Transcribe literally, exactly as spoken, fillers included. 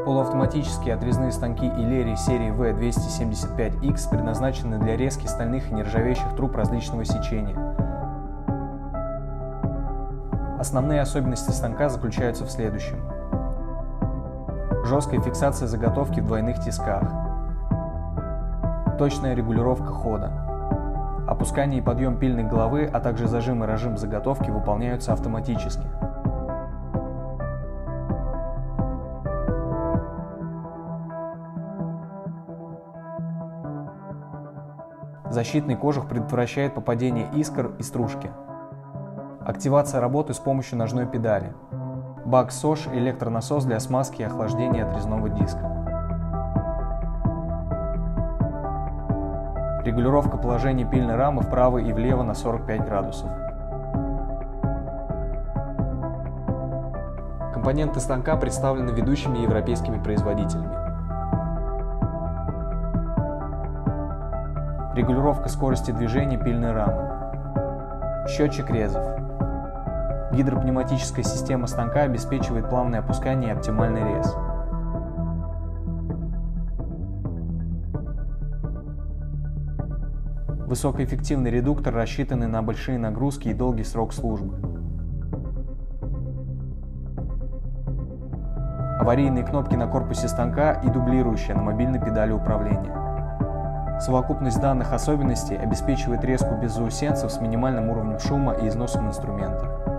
Полуавтоматические отрезные станки Илери серии ви двести семьдесят пять икс предназначены для резки стальных и нержавеющих труб различного сечения. Основные особенности станка заключаются в следующем. Жесткая фиксация заготовки в двойных тисках. Точная регулировка хода. Опускание и подъем пильной головы, а также зажим и разжим заготовки выполняются автоматически. Защитный кожух предотвращает попадение искр и стружки. Активация работы с помощью ножной педали. Бак СОШ – электронасос для смазки и охлаждения отрезного диска. Регулировка положения пильной рамы вправо и влево на сорок пять градусов. Компоненты станка представлены ведущими европейскими производителями. Регулировка скорости движения пильной рамы. Счетчик резов. Гидропневматическая система станка обеспечивает плавное опускание и оптимальный рез. Высокоэффективный редуктор, рассчитанный на большие нагрузки и долгий срок службы. Аварийные кнопки на корпусе станка и дублирующая на мобильной педали управления. Совокупность данных особенностей обеспечивает резку без заусенцев с минимальным уровнем шума и износом инструмента.